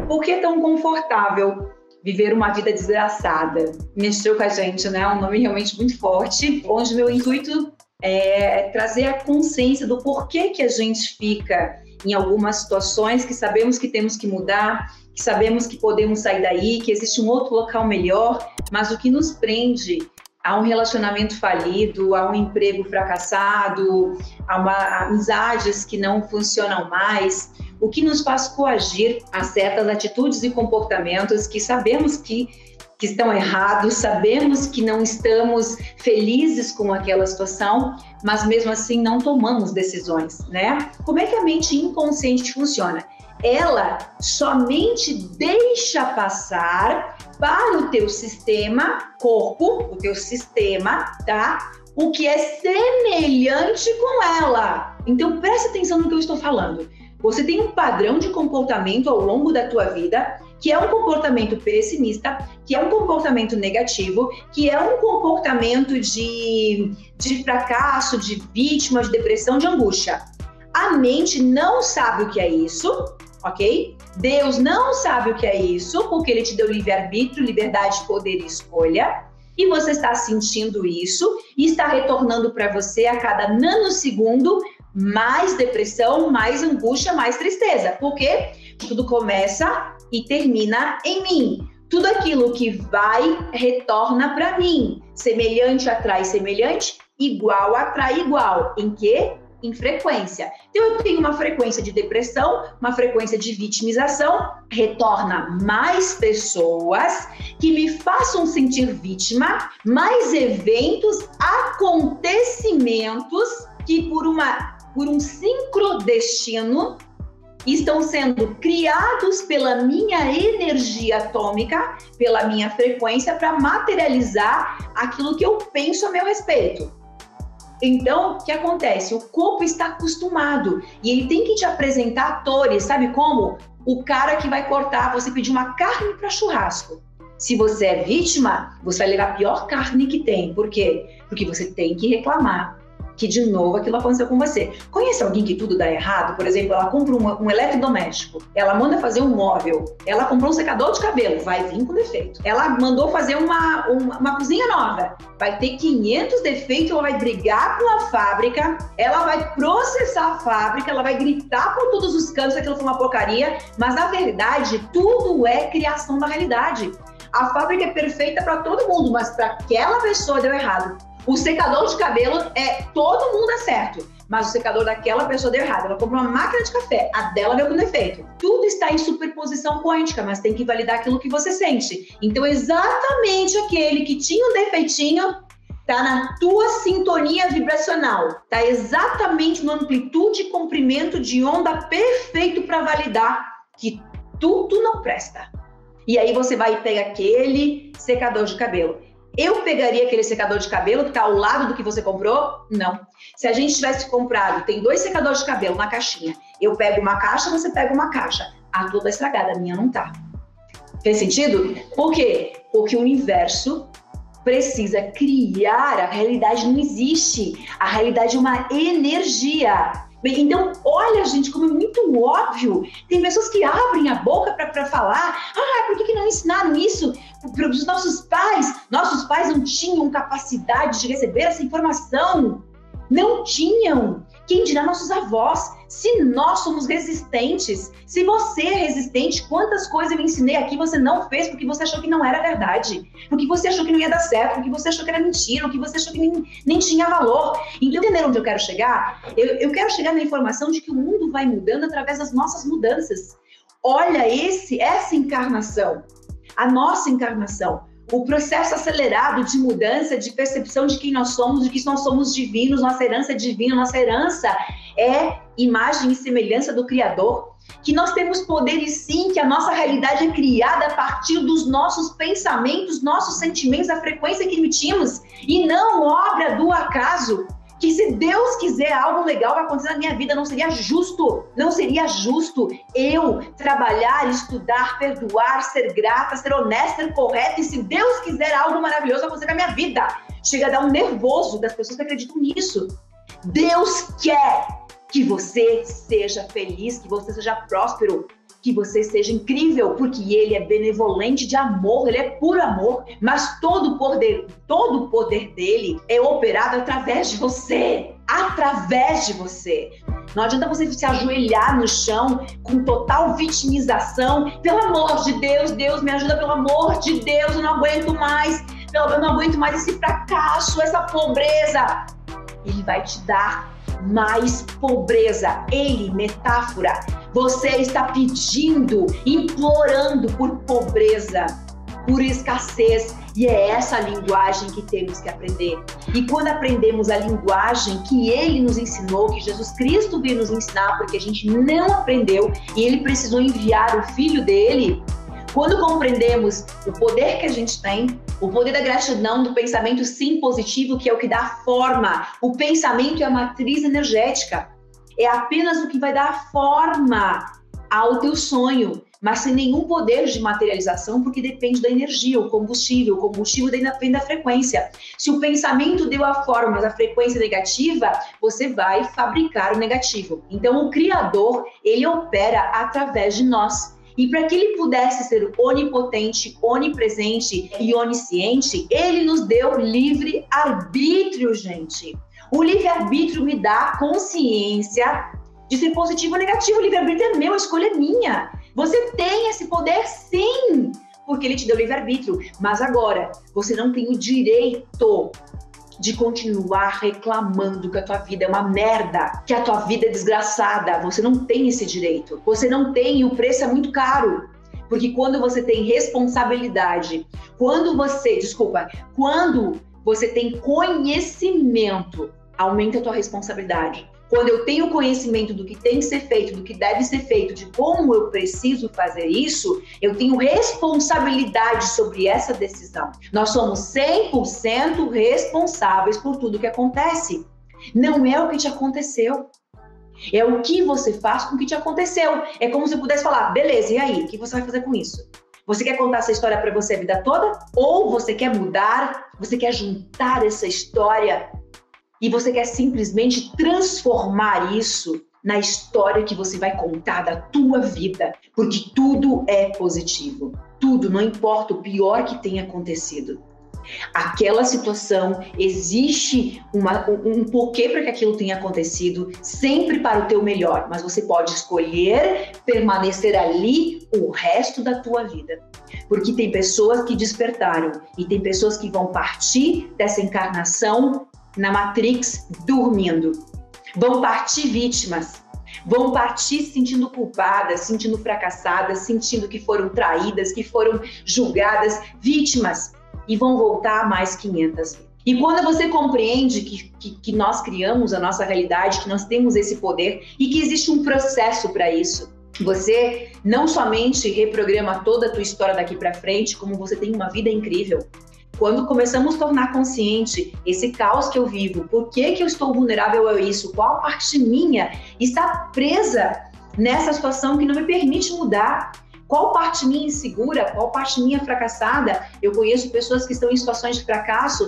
Por que é tão confortável viver uma vida desgraçada? Mexeu com a gente, né? Um nome realmente muito forte, onde meu intuito é trazer a consciência do porquê que a gente fica em algumas situações que sabemos que temos que mudar, que sabemos que podemos sair daí, que existe um outro local melhor, mas o que nos prende a um relacionamento falido, a um emprego fracassado, a amizades que não funcionam mais, o que nos faz coagir a certas atitudes e comportamentos que sabemos que estão errados, sabemos que não estamos felizes com aquela situação, mas mesmo assim não tomamos decisões, né? Como é que a mente inconsciente funciona? Ela somente deixa passar para o teu sistema, corpo, o teu sistema, tá? O que é semelhante com ela. Então, presta atenção no que eu estou falando. Você tem um padrão de comportamento ao longo da tua vida, que é um comportamento pessimista, que é um comportamento negativo, que é um comportamento de fracasso, de vítima, de depressão, de angústia. A mente não sabe o que é isso, ok? Deus não sabe o que é isso, porque Ele te deu livre-arbítrio, liberdade, poder e escolha. E você está sentindo isso e está retornando para você a cada nanosegundo mais depressão, mais angústia, mais tristeza. Por quê? Tudo começa e termina em mim. Tudo aquilo que vai, retorna para mim. Semelhante atrai semelhante, igual atrai igual. Em quê? Em frequência. Então eu tenho uma frequência de depressão, uma frequência de vitimização, retorna mais pessoas que me façam sentir vítima, mais eventos, acontecimentos que por um sincrodestino estão sendo criados pela minha energia atômica, pela minha frequência, para materializar aquilo que eu penso a meu respeito. Então, o que acontece? O corpo está acostumado e ele tem que te apresentar atores, sabe como? O cara que vai cortar, você pedir uma carne para churrasco. Se você é vítima, você vai levar a pior carne que tem. Por quê? Porque você tem que reclamar que de novo aquilo aconteceu com você. Conhece alguém que tudo dá errado? Por exemplo, ela compra um eletrodoméstico, ela manda fazer um móvel, ela comprou um secador de cabelo, vai vir com defeito. Ela mandou fazer uma cozinha nova, vai ter 500 defeitos, ela vai brigar com a fábrica, ela vai processar a fábrica, ela vai gritar por todos os cantos que aquilo foi uma porcaria, mas na verdade tudo é criação da realidade. A fábrica é perfeita para todo mundo, mas para aquela pessoa deu errado. O secador de cabelo todo mundo é certo, mas o secador daquela pessoa deu errado. Ela comprou uma máquina de café, a dela deu com defeito. Tudo está em superposição quântica, mas tem que validar aquilo que você sente. Então, exatamente aquele que tinha um defeitinho está na tua sintonia vibracional, está exatamente no amplitude e comprimento de onda perfeito para validar que tudo não presta. E aí você vai e pega aquele secador de cabelo. Eu pegaria aquele secador de cabelo que está ao lado do que você comprou? Não. Se a gente tivesse comprado, tem 2 secadores de cabelo na caixinha. Eu pego uma caixa, você pega uma caixa. A tua tá estragada, a minha não tá. Fez sentido? Por quê? Porque o universo precisa criar, a realidade não existe. A realidade é uma energia. Então, olha, gente, como é muito óbvio. Tem pessoas que abrem a boca para falar. Por que não ensinaram isso para os nossos pais? Nossos pais não tinham capacidade de receber essa informação. Não tinham. Quem dirá nossos avós? Se nós somos resistentes, se você é resistente, quantas coisas eu ensinei aqui você não fez porque você achou que não era verdade, porque você achou que não ia dar certo, porque você achou que era mentira, porque você achou que nem tinha valor. Então, entenderam onde eu quero chegar? Eu quero chegar na informação de que o mundo vai mudando através das nossas mudanças. Olha essa encarnação, a nossa encarnação. O processo acelerado de mudança, de percepção de quem nós somos, de que nós somos divinos, nossa herança é divina, nossa herança é imagem e semelhança do Criador, que nós temos poderes sim, que a nossa realidade é criada a partir dos nossos pensamentos, nossos sentimentos, a frequência que emitimos, e não obra do acaso. Que se Deus quiser algo legal vai acontecer na minha vida, não seria justo eu trabalhar, estudar, perdoar, ser grata, ser honesta, ser correta, e se Deus quiser algo maravilhoso vai acontecer na minha vida. Chega a dar um nervoso das pessoas que acreditam nisso. Deus quer que você seja feliz, que você seja próspero, que você seja incrível, porque ele é benevolente de amor, ele é puro amor, mas todo o poder dele é operado através de você, Não adianta você se ajoelhar no chão com total vitimização. Pelo amor de Deus, Deus me ajuda, pelo amor de Deus, eu não aguento mais esse fracasso, essa pobreza. Ele vai te dar mais pobreza. Metáfora, você está pedindo, implorando por pobreza, por escassez, e é essa a linguagem que temos que aprender. E quando aprendemos a linguagem que ele nos ensinou, que Jesus Cristo veio nos ensinar, porque a gente não aprendeu, e ele precisou enviar o Filho dele, quando compreendemos o poder que a gente tem, o poder da gratidão, do pensamento sim positivo, que é o que dá forma. O pensamento é a matriz energética. É apenas o que vai dar forma ao teu sonho, mas sem nenhum poder de materialização, porque depende da energia, o combustível vem da frequência. Se o pensamento deu a forma, mas a frequência é negativa, você vai fabricar o negativo. Então, o Criador, ele opera através de nós. E para que ele pudesse ser onipotente, onipresente e onisciente, ele nos deu livre-arbítrio, gente. O livre-arbítrio me dá consciência de ser positivo ou negativo. O livre-arbítrio é meu, a escolha é minha. Você tem esse poder, sim, porque ele te deu livre-arbítrio. Mas agora, você não tem o direito de continuar reclamando que a tua vida é uma merda, que a tua vida é desgraçada. Você não tem esse direito. Você não tem, e o preço é muito caro. Porque quando você tem responsabilidade, quando você tem conhecimento, aumenta a tua responsabilidade. Quando eu tenho conhecimento do que tem que ser feito, do que deve ser feito, de como eu preciso fazer isso, eu tenho responsabilidade sobre essa decisão. Nós somos 100% responsáveis por tudo que acontece. Não é o que te aconteceu. É o que você faz com o que te aconteceu. É como se eu pudesse falar, beleza, e aí? O que você vai fazer com isso? Você quer contar essa história para você a vida toda? Ou você quer mudar, você quer juntar essa história e você quer simplesmente transformar isso na história que você vai contar da tua vida? Porque tudo é positivo. Tudo, não importa o pior que tenha acontecido. Aquela situação, existe um porquê para que aquilo tenha acontecido, sempre para o teu melhor, mas você pode escolher permanecer ali o resto da tua vida. Porque tem pessoas que despertaram e tem pessoas que vão partir dessa encarnação na Matrix dormindo. Vão partir vítimas, vão partir se sentindo culpadas, sentindo fracassadas, sentindo que foram traídas, que foram julgadas, vítimas, e vão voltar mais 500 vezes. E quando você compreende que nós criamos a nossa realidade, que nós temos esse poder e que existe um processo para isso, você não somente reprograma toda a tua história daqui para frente, como você tem uma vida incrível. Quando começamos a tornar consciente esse caos que eu vivo, por que eu estou vulnerável a isso, qual parte minha está presa nessa situação que não me permite mudar, qual parte minha insegura, qual parte minha fracassada. Eu conheço pessoas que estão em situações de fracasso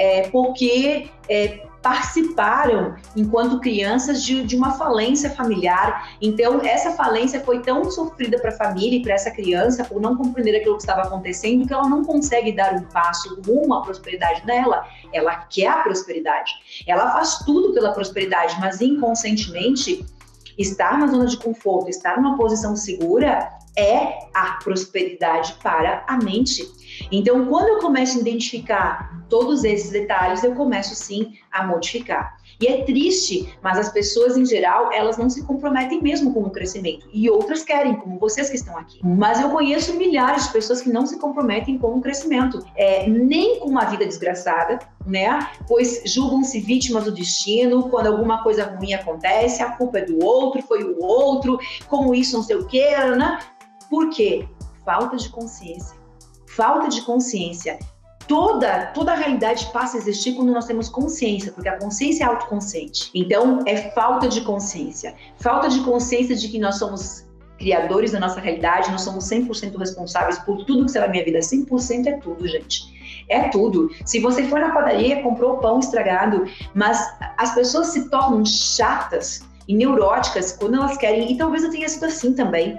porque participaram, enquanto crianças, de uma falência familiar. Então, essa falência foi tão sofrida para a família e para essa criança, por não compreender aquilo que estava acontecendo, que ela não consegue dar um passo rumo à prosperidade dela. Ela quer a prosperidade. Ela faz tudo pela prosperidade, mas inconscientemente, estar na zona de conforto, estar numa posição segura, é a prosperidade para a mente. Então, quando eu começo a identificar todos esses detalhes, eu começo sim a modificar. E é triste, mas as pessoas em geral, elas não se comprometem mesmo com o crescimento. E outras querem, como vocês que estão aqui. Mas eu conheço milhares de pessoas que não se comprometem com o crescimento, nem com uma vida desgraçada, né? Pois julgam-se vítimas do destino. Quando alguma coisa ruim acontece, a culpa é do outro, foi o outro, como isso não sei o quê, né? Por quê? Falta de consciência. Falta de consciência. Toda a realidade passa a existir quando nós temos consciência, porque a consciência é autoconsciente. Então, é falta de consciência. Falta de consciência de que nós somos criadores da nossa realidade, nós somos 100% responsáveis por tudo que será na minha vida. 100% é tudo, gente. É tudo. Se você for na padaria, comprou pão estragado, mas as pessoas se tornam chatas e neuróticas quando elas querem, e talvez eu tenha sido assim também.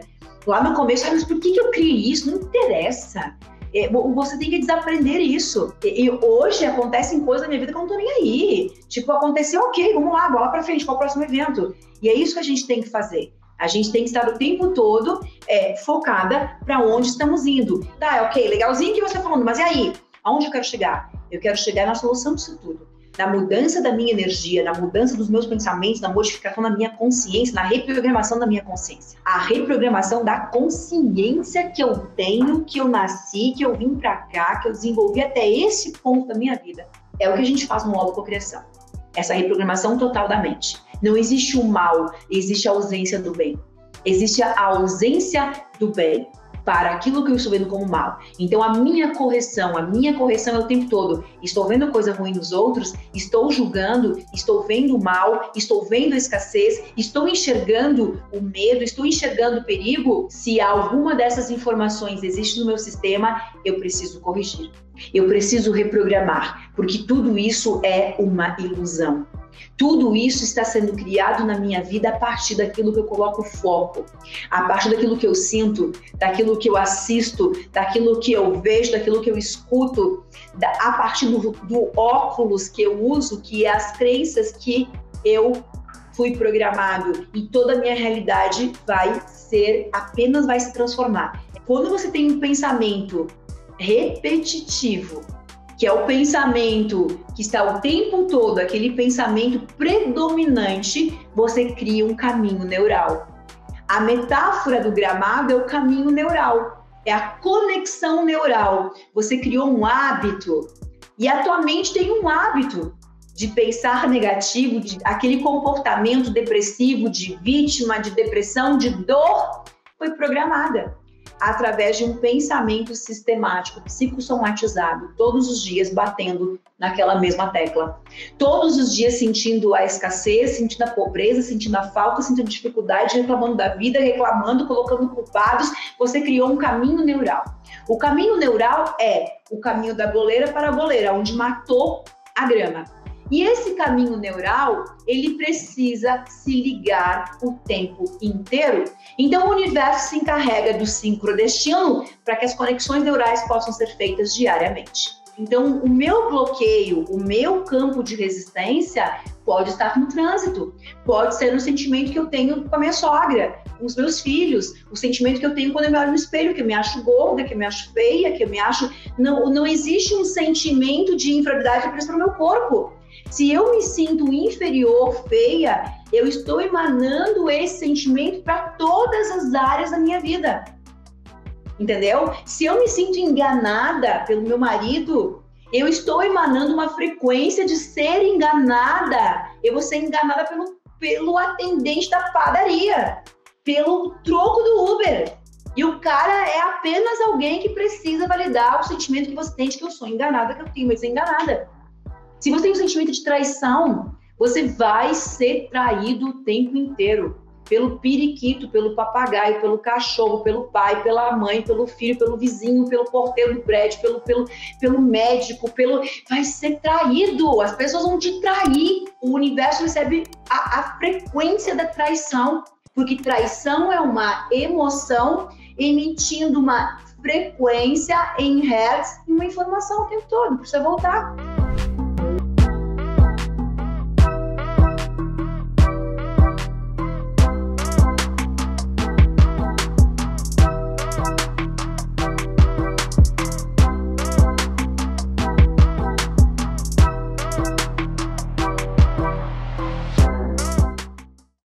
Lá no começo, mas por que eu criei isso? Não interessa. Você tem que desaprender isso. E hoje acontecem coisas na minha vida que eu não tô nem aí. Tipo, aconteceu, ok, vamos lá, bola pra frente, qual é o próximo evento? E é isso que a gente tem que fazer. A gente tem que estar o tempo todo focada para onde estamos indo. Tá, ok, legalzinho que você falando, mas e aí? Aonde eu quero chegar? Eu quero chegar na solução disso tudo. Na mudança da minha energia, na mudança dos meus pensamentos, na modificação da minha consciência, na reprogramação da minha consciência. A reprogramação da consciência que eu tenho, que eu nasci, que eu vim pra cá, que eu desenvolvi até esse ponto da minha vida. É o que a gente faz no autococriação. Essa reprogramação total da mente. Não existe o mal, existe a ausência do bem. Existe a ausência do bem para aquilo que eu estou vendo como mal. Então, a minha correção é o tempo todo. Estou vendo coisa ruim nos outros, estou julgando, estou vendo o mal, estou vendo a escassez, estou enxergando o medo, estou enxergando o perigo. Se alguma dessas informações existe no meu sistema, eu preciso corrigir. Eu preciso reprogramar, porque tudo isso é uma ilusão. Tudo isso está sendo criado na minha vida a partir daquilo que eu coloco foco, a partir daquilo que eu sinto, daquilo que eu assisto, daquilo que eu vejo, daquilo que eu escuto, a partir do óculos que eu uso, que é as crenças que eu fui programado, e toda a minha realidade vai se transformar. Quando você tem um pensamento repetitivo, que é o pensamento que está o tempo todo, aquele pensamento predominante, você cria um caminho neural. A metáfora do gramado é o caminho neural, é a conexão neural. Você criou um hábito e a tua mente tem um hábito de pensar negativo, de aquele comportamento depressivo, de vítima, de depressão, de dor, foi programada através de um pensamento sistemático, psicossomatizado, todos os dias batendo naquela mesma tecla. Todos os dias sentindo a escassez, sentindo a pobreza, sentindo a falta, sentindo dificuldade, reclamando da vida, reclamando, colocando culpados. Você criou um caminho neural. O caminho neural é o caminho da goleira para a goleira, onde matou a grama. E esse caminho neural, ele precisa se ligar o tempo inteiro. Então, o universo se encarrega do sincrodestino para que as conexões neurais possam ser feitas diariamente. Então, o meu bloqueio, o meu campo de resistência pode estar no trânsito, pode ser no sentimento que eu tenho com a minha sogra, com os meus filhos, o sentimento que eu tenho quando eu me olho no espelho, que eu me acho gorda, que eu me acho feia, que eu me acho... Não existe um sentimento de inferioridade preso para o meu corpo. Se eu me sinto inferior, feia, eu estou emanando esse sentimento para todas as áreas da minha vida. Entendeu? Se eu me sinto enganada pelo meu marido, eu estou emanando uma frequência de ser enganada. Eu vou ser enganada pelo atendente da padaria, pelo troco do Uber. E o cara é apenas alguém que precisa validar o sentimento que você tem de que eu sou enganada, que eu tenho medo de ser enganada. Se você tem um sentimento de traição, você vai ser traído o tempo inteiro. Pelo periquito, pelo papagaio, pelo cachorro, pelo pai, pela mãe, pelo filho, pelo vizinho, pelo porteiro do prédio, pelo médico, vai ser traído. As pessoas vão te trair. O universo recebe a frequência da traição, porque traição é uma emoção emitindo uma frequência em hertz e uma informação o tempo todo. Precisa voltar.